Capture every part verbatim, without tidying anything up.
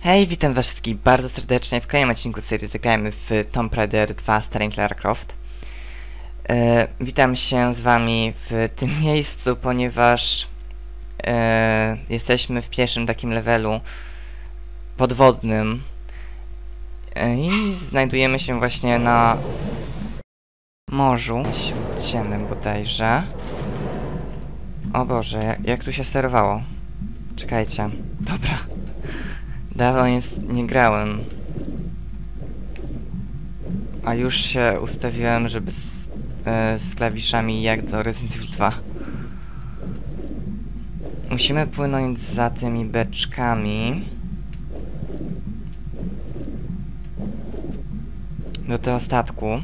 Hej, witam was wszystkich bardzo serdecznie w kolejnym odcinku serii Zagrajmy w Tomb Raider dwa Starring Lara Croft. E, witam się z wami w tym miejscu, ponieważ e, jesteśmy w pierwszym takim levelu podwodnym e, i znajdujemy się właśnie na morzu śródziemnym bodajże. O Boże, jak, jak tu się sterowało? Czekajcie, dobra. Dawno nie, nie grałem. A już się ustawiłem, żeby z, e, z klawiszami jak do Resident Evil dwa. Musimy płynąć za tymi beczkami do tego statku.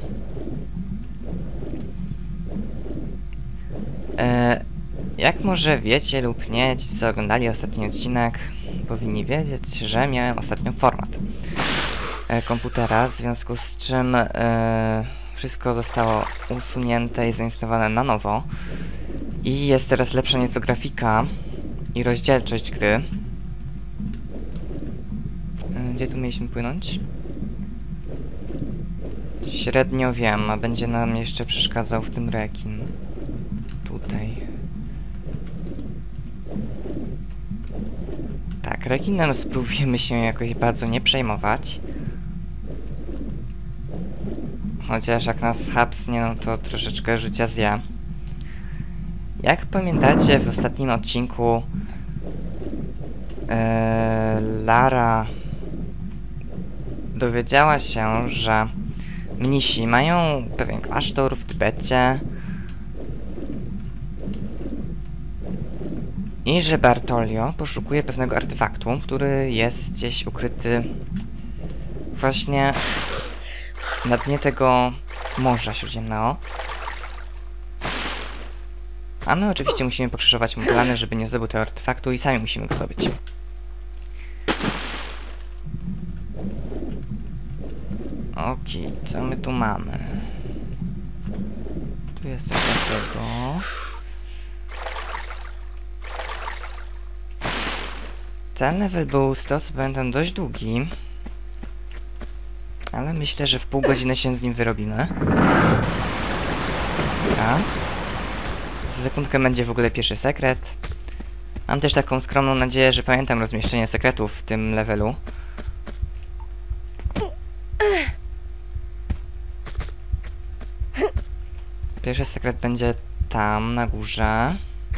E, jak może wiecie lub nie, ci co oglądali ostatni odcinek, powinni wiedzieć, że miałem ostatnio format e, komputera, w związku z czym e, wszystko zostało usunięte i zainstalowane na nowo i jest teraz lepsza nieco grafika i rozdzielczość gry. E, gdzie tu mieliśmy płynąć? Średnio wiem, a będzie nam jeszcze przeszkadzał w tym rekin. Tutaj. Tak, rekinem spróbujemy się jakoś bardzo nie przejmować. Chociaż jak nas hapsnie, no to troszeczkę życia zje. Jak pamiętacie, w ostatnim odcinku ee, Lara dowiedziała się, że mnisi mają pewien klasztor w Tybecie i że Bartolio poszukuje pewnego artefaktu, który jest gdzieś ukryty właśnie na dnie tego Morza Śródziemnego. A my oczywiście musimy pokrzyżować mu plany, żeby nie zdobył tego artefaktu i sami musimy go zdobyć. Okej, co my tu mamy? Tu jest coś takiego. Ten level był, z tego co pamiętam, dość długi. Ale myślę, że w pół godziny się z nim wyrobimy. Dobra. Za sekundkę będzie w ogóle pierwszy sekret. Mam też taką skromną nadzieję, że pamiętam rozmieszczenie sekretów w tym levelu. Pierwszy sekret będzie tam, na górze.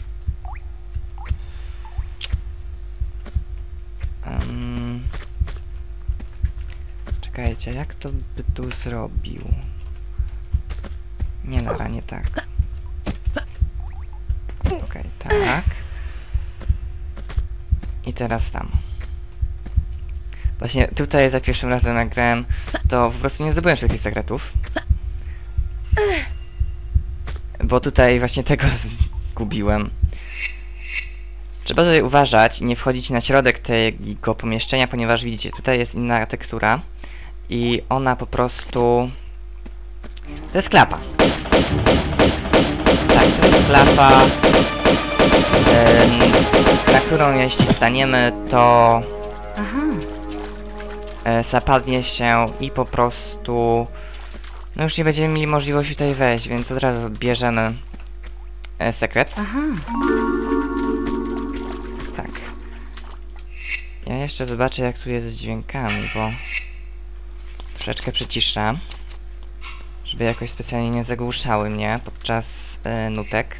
Um, czekajcie, jak to by tu zrobił? Nie, dobra, nie tak. Okej, okay, tak. I teraz tam. Właśnie tutaj za pierwszym razem jak grałem, to po prostu nie zdobyłem wszystkich sekretów. Bo tutaj właśnie tego zgubiłem. Trzeba tutaj uważać i nie wchodzić na środek tego pomieszczenia, ponieważ widzicie, tutaj jest inna tekstura i ona po prostu... To jest klapa. Tak, to jest klapa, yy, na którą jeśli staniemy, to yy, zapadnie się i po prostu... No już nie będziemy mieli możliwości tutaj wejść, więc od razu bierzemy yy, sekret. Aha. Tak. Ja jeszcze zobaczę, jak tu jest z dźwiękami, bo troszeczkę przyciszę, żeby jakoś specjalnie nie zagłuszały mnie podczas e, nutek.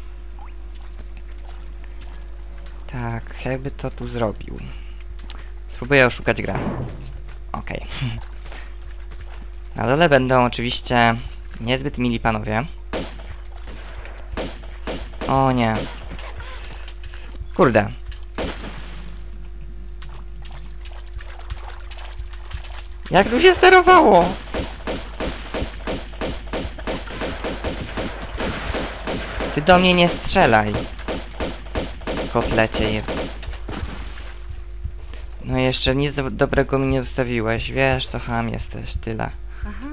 Tak, jakby to tu zrobił. Spróbuję oszukać grę. Okej. Okay. Na dole będą oczywiście niezbyt mili panowie. O nie. Kurde. Jak tu się sterowało? Ty do mnie nie strzelaj. Kotlecie je. No jeszcze nic do dobrego mi nie zostawiłeś. Wiesz, co ham jesteś. Tyle. Aha.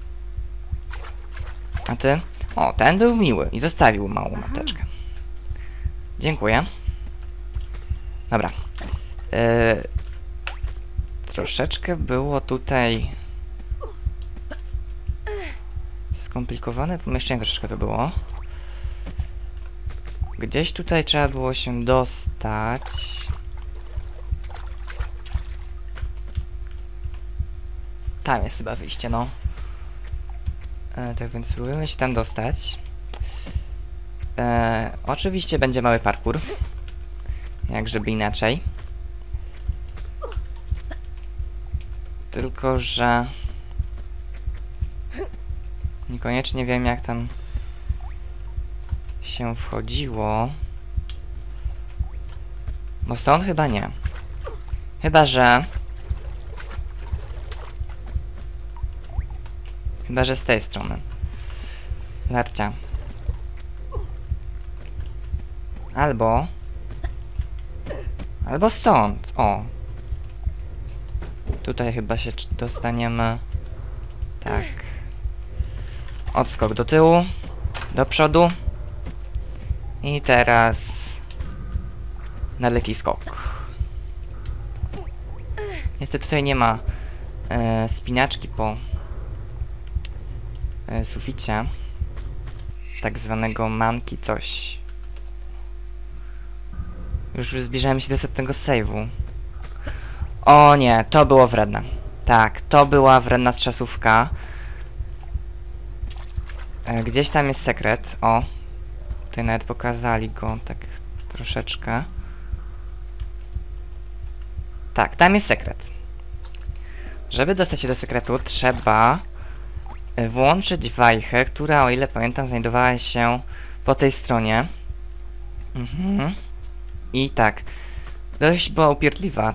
A ty? O, ten był miły i zostawił małą Aha. mateczkę. Dziękuję. Dobra. Yy, Troszeczkę było tutaj skomplikowane pomieszczenie, troszeczkę to było. Gdzieś tutaj trzeba było się dostać. Tam jest chyba wyjście, no. E, tak więc spróbujemy się tam dostać. E, oczywiście będzie mały parkour. Jak żeby inaczej. Tylko, że niekoniecznie wiem, jak tam się wchodziło. Bo stąd chyba nie. Chyba, że... Chyba, że z tej strony. Larcia. Albo... Albo stąd. O. Tutaj chyba się dostaniemy... Tak. Odskok do tyłu. Do przodu. I teraz... Daleki skok. Niestety tutaj nie ma e, spinaczki po e, suficie. Tak zwanego manki coś. Już zbliżałem się do setnego save'u. O nie, to było wredne. Tak, to była wredna strzasówka. E, gdzieś tam jest sekret. O. Tutaj nawet pokazali go tak troszeczkę. Tak, tam jest sekret. Żeby dostać się do sekretu, trzeba włączyć wajchę, która, o ile pamiętam, znajdowała się po tej stronie. Mhm. I tak. Dość była upierdliwa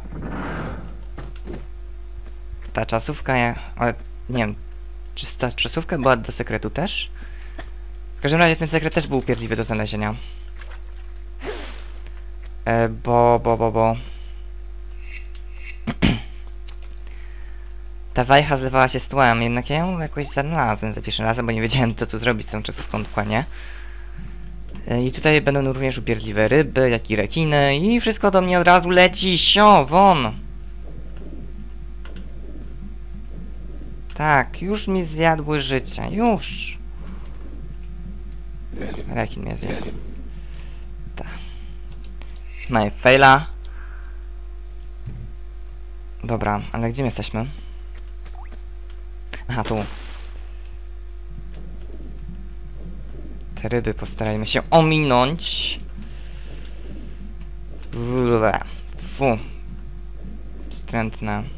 ta czasówka, ja, ale nie wiem, czy ta czasówka była do sekretu też? W każdym razie ten sekret też był upierdliwy do znalezienia. E, bo, bo, bo, bo... Ta wajcha zlewała się z tłem, jednak ja ją jakoś znalazłem za pierwszym razem, bo nie wiedziałem, co tu zrobić z tą czasówką dokładnie. E, I tutaj będą również upierdliwe ryby, jak i rekiny, i wszystko do mnie od razu leci, sio, won! Tak, już mi zjadły życia, już! Rekin mnie zjadł. Tak. Mamy faila. Dobra, ale gdzie my jesteśmy? Aha, tu. Te ryby postarajmy się ominąć. Fu. Wstrętne.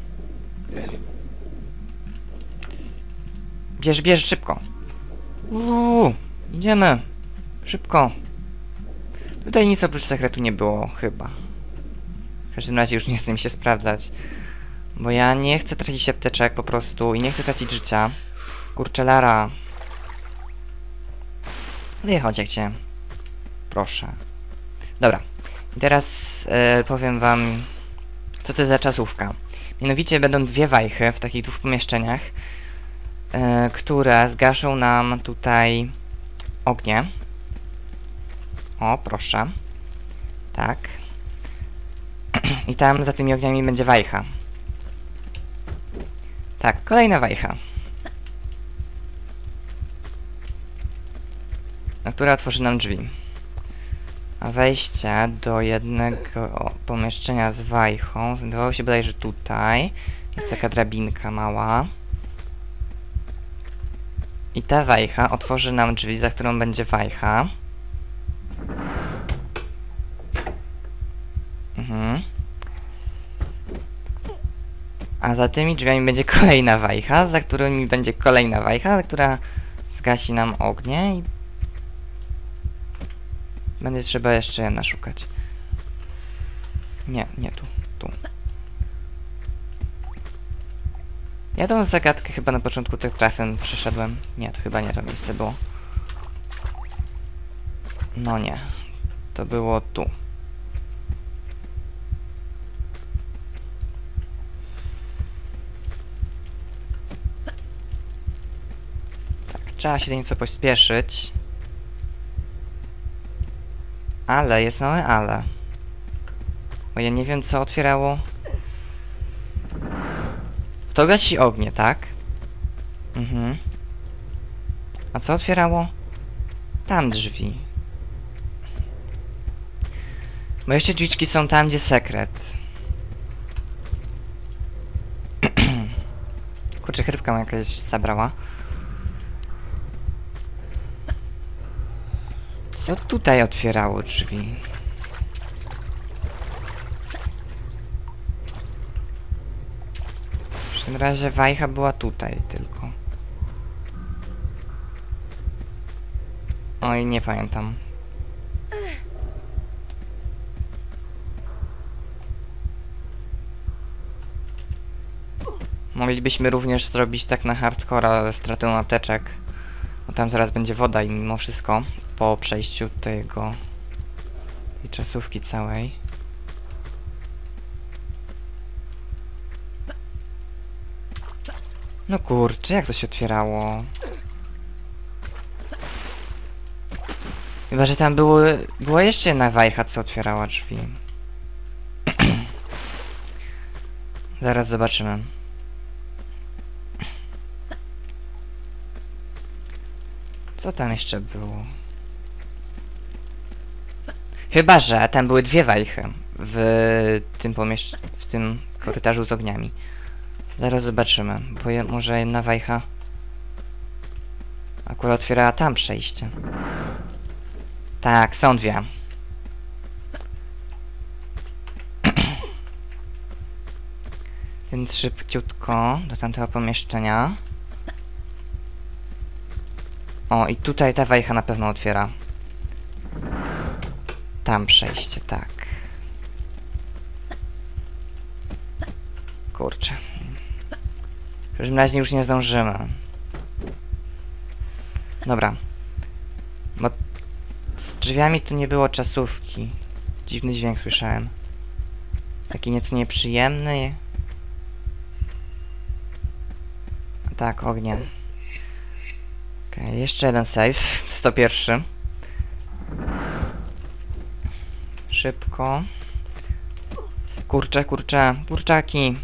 Bierz, bierz, szybko. Uuu, idziemy. Szybko. Tutaj nic oprócz sekretu nie było, chyba. W każdym razie już nie chcę mi się sprawdzać. Bo ja nie chcę tracić apteczek po prostu i nie chcę tracić życia. Kurczę, Lara. Wychodź jak cię. Proszę. Dobra. I teraz e, powiem wam, co to jest za czasówka. Mianowicie będą dwie wajchy w takich dwóch pomieszczeniach, e, które zgaszą nam tutaj ognie. O, proszę. Tak. I tam za tymi ogniami będzie wajcha. Tak, kolejna wajcha. Na która otworzy nam drzwi. A wejście do jednego pomieszczenia z wajchą znajdowało się bodajże tutaj. Jest taka drabinka mała. I ta wajcha otworzy nam drzwi, za którą będzie wajcha. Mhm. A za tymi drzwiami będzie kolejna wajcha, za którymi będzie kolejna wajcha, która zgasi nam ognie i będzie trzeba jeszcze jedna szukać. Nie, nie tu, tu. Ja tą zagadkę chyba na początku tych trafem przeszedłem. Nie, to chyba nie to miejsce było. No nie. To było tu. Tak, trzeba się nieco pośpieszyć. Ale, jest małe ale. Bo ja nie wiem, co otwierało To gasi ognie, tak? Mhm. A co otwierało? Tam drzwi. Bo jeszcze drzwiczki są tam, gdzie sekret. Kurczę, chrypka mu jakaś zabrała. Co tutaj otwierało drzwi? W każdym razie wajcha była tutaj tylko. Oj, nie pamiętam. Moglibyśmy również zrobić tak na hardcora ze stratą apteczek. Bo tam zaraz będzie woda i mimo wszystko po przejściu tego tej czasówki całej. No kurczę, jak to się otwierało? Chyba, że tam było, była jeszcze jedna wajcha, co otwierała drzwi. Zaraz zobaczymy. Co tam jeszcze było? Chyba, że tam były dwie wajchy w tym pomiesz... w tym korytarzu z ogniami. Zaraz zobaczymy, bo je, może jedna wajcha akurat otwierała tam przejście. Tak, są dwie. Więc szybciutko do tamtego pomieszczenia. O, i tutaj ta wajcha na pewno otwiera. Tam przejście, tak. Kurczę. W każdym razie już nie zdążymy. Dobra. Bo z drzwiami tu nie było czasówki. Dziwny dźwięk słyszałem. Taki nieco nieprzyjemny. A tak, ognie. Okej, okay, jeszcze jeden save. sto jeden. Szybko. Kurczę, kurczę, kurczaki.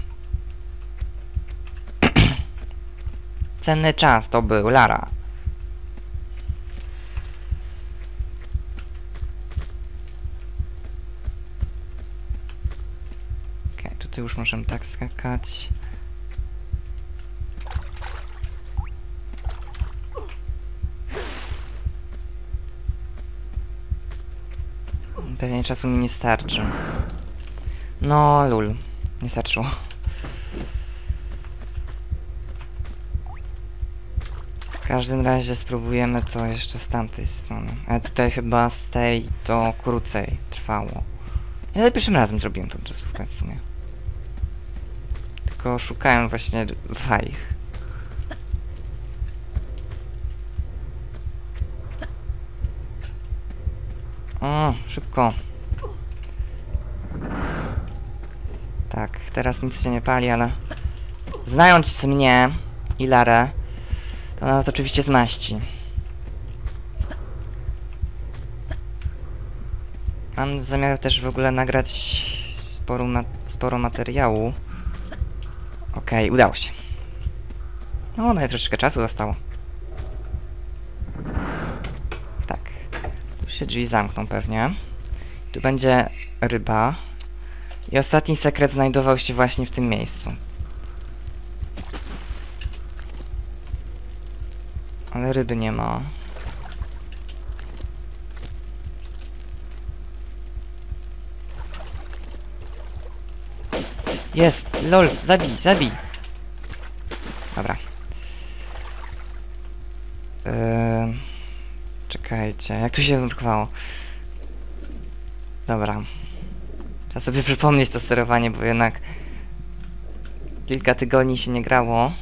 Cenny czas to był, Lara. Okej, okay, tutaj już możemy tak skakać. Pewnie czasu mi nie starczy. No, lul. Nie starczyło. W każdym razie spróbujemy to jeszcze z tamtej strony. Ale tutaj chyba z tej to krócej trwało. Ja za pierwszym razem zrobiłem tą czasówkę w sumie. Tylko szukałem właśnie wajch. O, szybko. Tak, teraz nic się nie pali, ale... Znając mnie i Larę, to ona to oczywiście zmaści. Mam zamiar też w ogóle nagrać sporo, ma sporo materiału. Okej, okay, udało się. No, no i troszeczkę czasu zostało. Tak. Tu się drzwi zamkną pewnie. Tu będzie ryba. I ostatni sekret znajdował się właśnie w tym miejscu. Ale ryby nie ma. Jest! Lol! Zabij! Zabij! Dobra. Yy... Czekajcie, jak tu się wyrwało? Dobra. Trzeba sobie przypomnieć to sterowanie, bo jednak kilka tygodni się nie grało.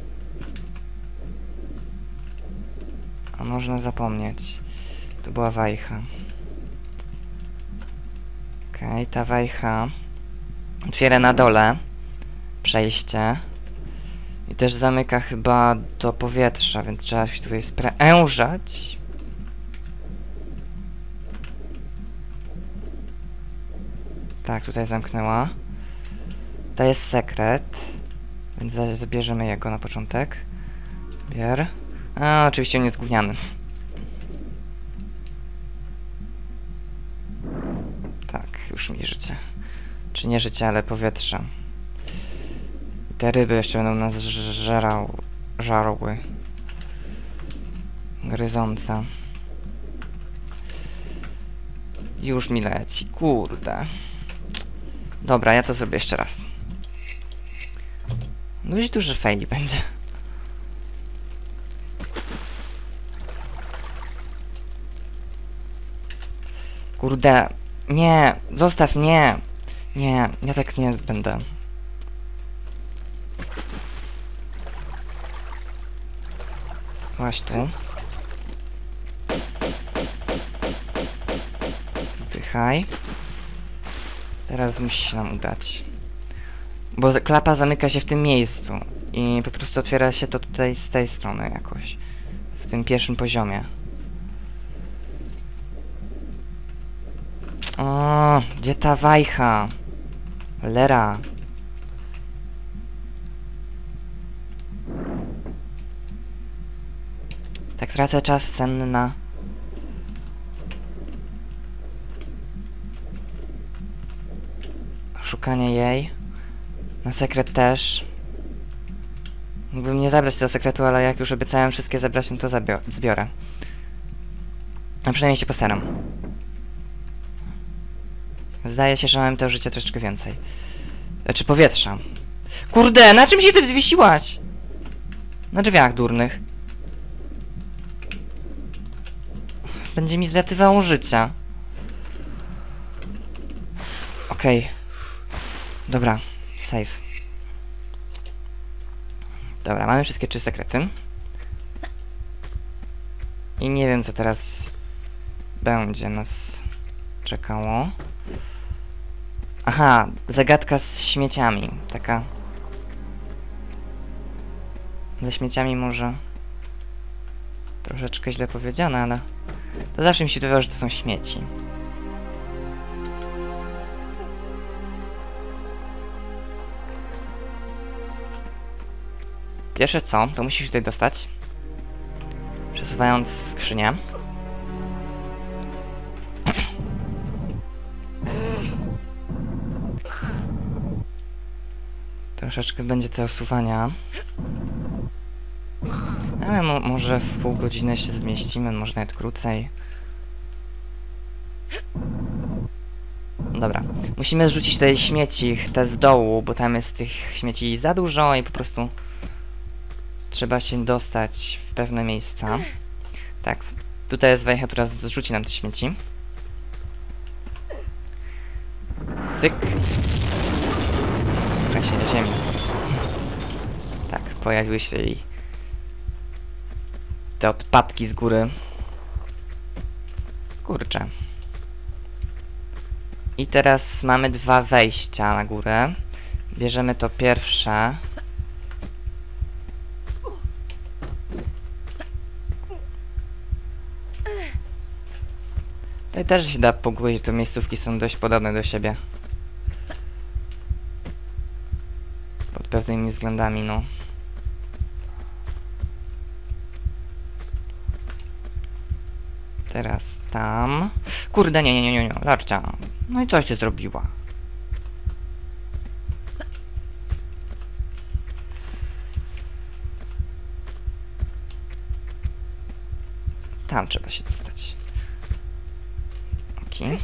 A można zapomnieć. To była wajcha. Okej, okay, ta wajcha otwiera na dole przejście. I też zamyka chyba do powietrza, więc trzeba się tutaj sprężać. Tak, tutaj zamknęła. To jest sekret. Więc za- zabierzemy jego na początek. Bier. A, oczywiście on jest gówniany. Tak, już mi życie. Czy nie życie, ale powietrze. I te ryby jeszcze będą nas żerał, żarły. Gryzące. Już mi leci, kurde. Dobra, ja to zrobię jeszcze raz. Dość duży fail będzie. Kurde, nie, zostaw mnie. Nie, ja tak nie będę. Właśnie tu. Zdychaj. Teraz musi się nam udać. Bo klapa zamyka się w tym miejscu. I po prostu otwiera się to tutaj z tej strony jakoś. W tym pierwszym poziomie. O, gdzie ta wajcha? Lera. Tak tracę czas cenny na... szukanie jej. Na sekret też. Mógłbym nie zabrać tego sekretu, ale jak już obiecałem wszystkie zabrać, no to zbiorę. A przynajmniej się postaram. Zdaje się, że mamy to życie troszeczkę więcej. Znaczy powietrza. Kurde, na czym się ty wzwiesiłaś? Na drzwiach durnych. Będzie mi zlatywało życia. Okej. Okay. Dobra, save. Dobra, mamy wszystkie trzy sekrety. I nie wiem, co teraz będzie nas czekało. Aha, zagadka z śmieciami. Taka... Ze śmieciami może... troszeczkę źle powiedziane, ale... To zawsze mi się wydawało, że to są śmieci. Pierwsze co, to musisz tutaj dostać. Przesuwając skrzynię. Troszeczkę będzie to osuwania. Ale mo może w pół godziny się zmieścimy, może nawet krócej. Dobra. Musimy zrzucić tutaj śmieci, te z dołu, bo tam jest tych śmieci za dużo i po prostu trzeba się dostać w pewne miejsca. Tak. Tutaj jest wejcha, która zrzuci nam te śmieci. Cyk. Się do ziemi. Tak, pojawiły się i te odpadki z góry. Kurczę. I teraz mamy dwa wejścia na górę. Bierzemy to pierwsze. Tutaj też się da pogłębić, te miejscówki są dość podobne do siebie. Pod pewnymi względami, no. Teraz tam. Kurde, nie, nie, nie, nie, nie, Larcia. No i coś ty zrobiła. Tam trzeba się dostać. Okej.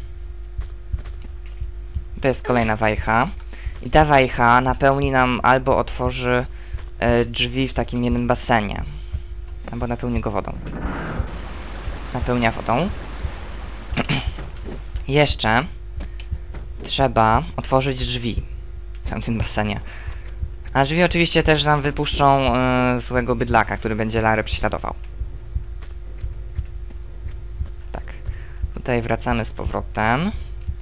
To jest kolejna wajcha. I ta wajcha napełni nam albo otworzy e, drzwi w takim jednym basenie. Albo napełni go wodą. Napełnia wodą. Jeszcze trzeba otworzyć drzwi w tamtym basenie. A drzwi oczywiście też nam wypuszczą e, złego bydlaka, który będzie Larę prześladował. Tak. Tutaj wracamy z powrotem.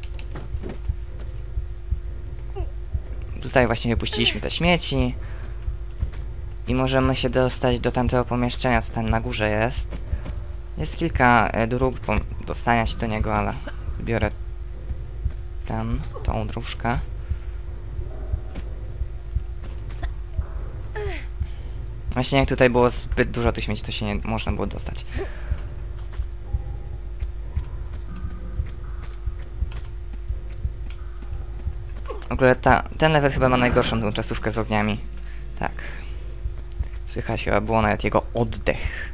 Tutaj właśnie wypuściliśmy te śmieci. I możemy się dostać do tamtego pomieszczenia, co tam na górze jest. Jest kilka e, dróg dostania się do niego, ale biorę ten, tą dróżkę. Właśnie jak tutaj było zbyt dużo tych śmieci, to się nie można było dostać. W ogóle ta, ten level chyba ma najgorszą tą czasówkę z ogniami. Tak. Słychać chyba było nawet jego oddech.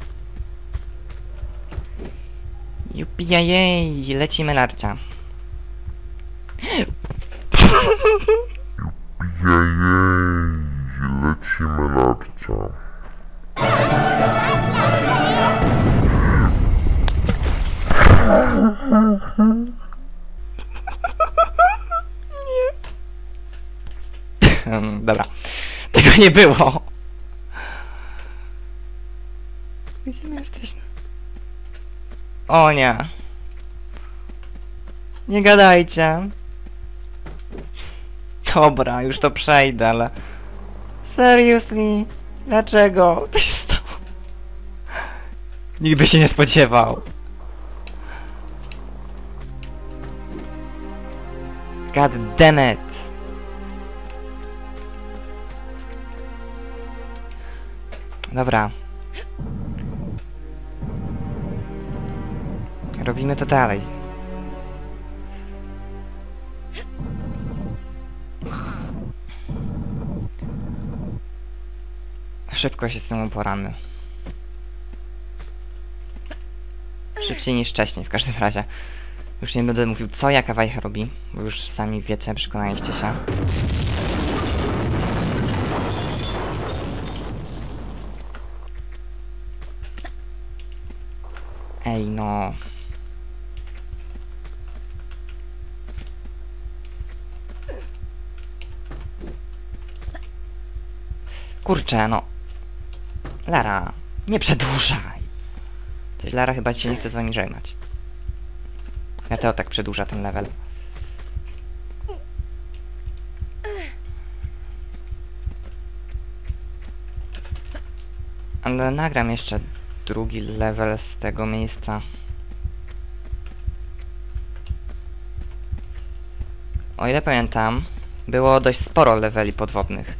Jupijajej, lecimy larcia. Jejej, lecimy larcia. Hmm, dobra. Tego nie było. Gdzie my jesteśmy? O nie. Nie gadajcie. Dobra, już to przejdę, ale... Seriously? Dlaczego? To się stało? Nikt by się nie spodziewał. God damn it. Dobra. Robimy to dalej. Szybko się z tym uporamy. Szybciej niż wcześniej, w każdym razie. Już nie będę mówił, co jaka wajcha robi, bo już sami wiecie, przekonaliście się. Ej, no. Kurczę, no. Lara, nie przedłużaj. Coś Lara chyba się nie chce z wami żegnać. Ja to tak przedłuża ten level. Ale nagram jeszcze drugi level z tego miejsca. O ile pamiętam, było dość sporo leveli podwodnych.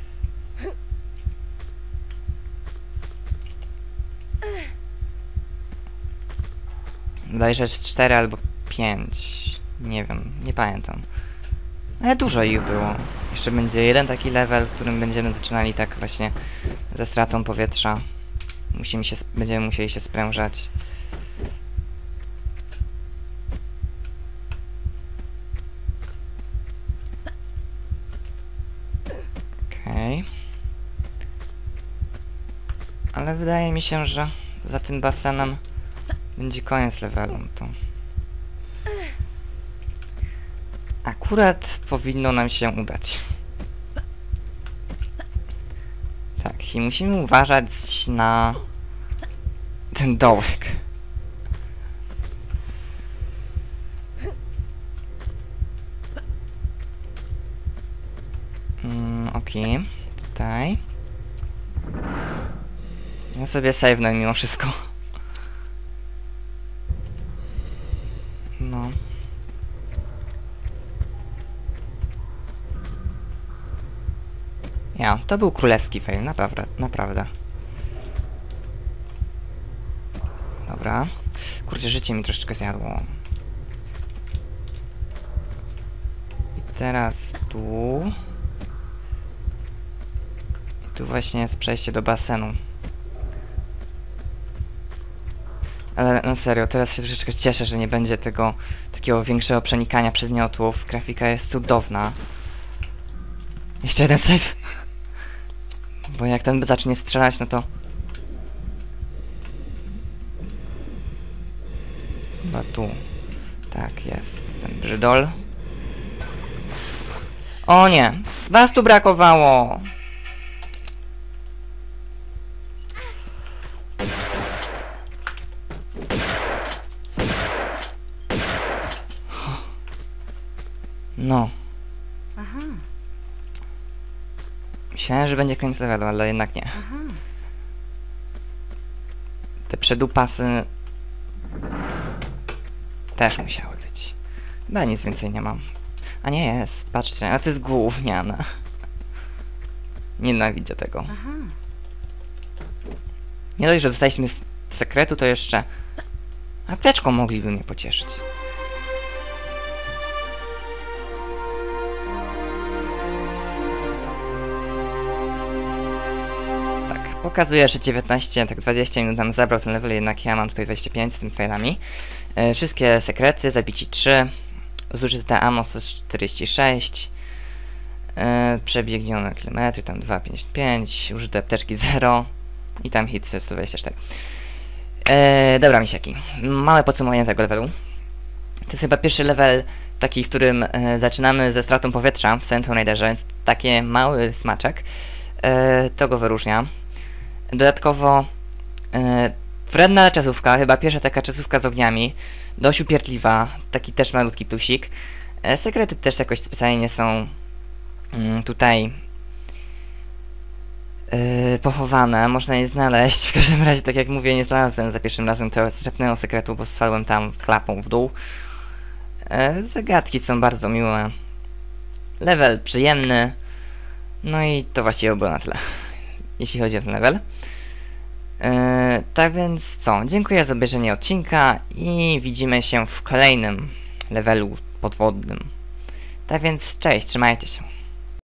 Bodajże cztery albo pięć. Nie wiem, nie pamiętam. Ale dużo ich było. Jeszcze będzie jeden taki level, w którym będziemy zaczynali tak właśnie ze stratą powietrza. Musimy się, będziemy musieli się sprężać. Okej. Okay. Ale wydaje mi się, że za tym basenem będzie koniec levelu. To akurat powinno nam się udać. Tak, i musimy uważać na ten dołek. Mm, okej, okay. Tutaj. Ja sobie save'nę mimo wszystko. No. Ja, to był królewski fail, naprawdę, naprawdę. Dobra. Kurczę, życie mi troszeczkę zjadło. I teraz tu... I tu właśnie jest przejście do basenu. Ale na serio, teraz się troszeczkę cieszę, że nie będzie tego takiego większego przenikania przedmiotów. Grafika jest cudowna. Jeszcze jeden save. Bo jak ten zacznie strzelać, no to... Chyba tu. Tak, jest. Ten brzydol. O nie! Was tu brakowało! No. Aha. Myślałem, że będzie koniec levelu, ale jednak nie. Aha. Te przedupasy... też musiały być. Chyba nic więcej nie mam. A nie jest, patrzcie, a to jest gówniane. Nienawidzę tego. Aha. Nie dość, że dostaliśmy z sekretu, to jeszcze apteczką mogliby mnie pocieszyć. Tak, pokazuje, że dziewiętnaście, tak dwadzieścia minut nam zabrał ten level, jednak ja mam tutaj dwadzieścia pięć z tymi failami. E, wszystkie sekrety, zabici trzy, zużyte ammo czterdzieści sześć, e, przebiegnione kilometry, tam dwa pięćdziesiąt pięć, użyte apteczki zero i tam hit sto dwadzieścia cztery. E, dobra, misiaki, małe podsumowanie tego levelu. To jest chyba pierwszy level taki, w którym e, zaczynamy ze stratą powietrza w samym Tomb Raiderze, więc taki mały smaczek. E, to go wyróżnia. Dodatkowo e, wredna czasówka, chyba pierwsza taka czasówka z ogniami, dość upierdliwa, taki też malutki plusik. E, sekrety też jakoś specjalnie nie są mm, tutaj e, pochowane, można je znaleźć. W każdym razie, tak jak mówię, nie znalazłem za pierwszym razem tego srebrnego sekretu, bo spadłem tam klapą w dół. E, zagadki są bardzo miłe. Level przyjemny. No i to właściwie było na tyle, jeśli chodzi o ten level. Yy, tak więc co, dziękuję za obejrzenie odcinka i widzimy się w kolejnym levelu podwodnym. Tak więc cześć, trzymajcie się.